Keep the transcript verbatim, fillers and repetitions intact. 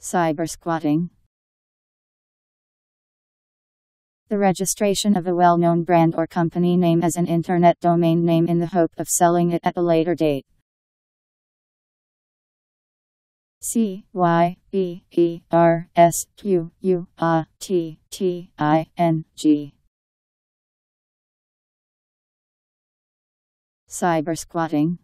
Cybersquatting. The registration of a well-known brand or company name as an internet domain name in the hope of selling it at a later date. C Y B E R S Q U A T T I N G. Cybersquatting.